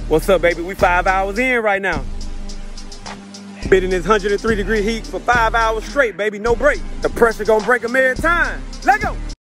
What's up, baby? We 5 hours in right now. Been in this 103-degree heat for 5 hours straight, baby. No break. The pressure gonna break them every time. Let go.